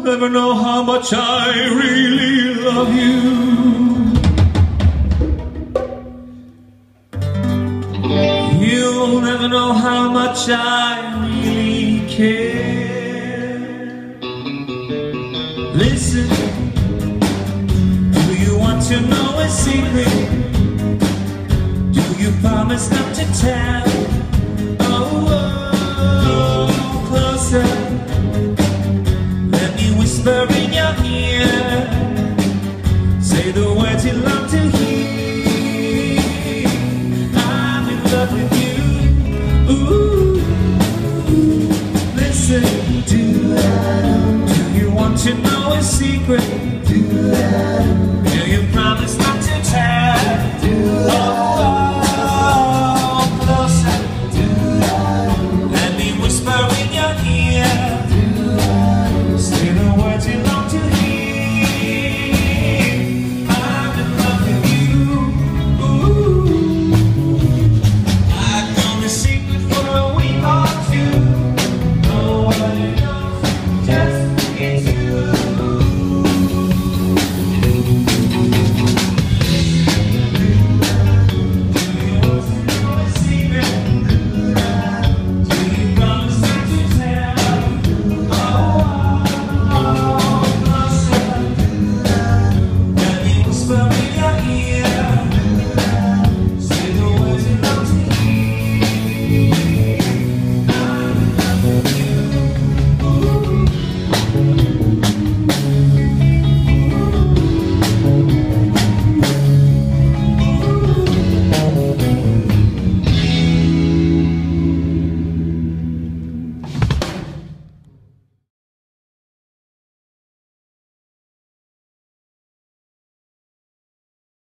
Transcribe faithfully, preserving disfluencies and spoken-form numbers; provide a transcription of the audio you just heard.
never know how much I really love you. You'll never know how much I really care. Listen, do you want to know a secret? Do you promise not to tell? Oh, oh, closer. Let me whisper in your ear. Say the words you love to hear. I'm in love with you. Ooh, listen, do do you want to know a secret? Do do you promise not to tell? Oh, oh, closer. Let me whisper in your ear.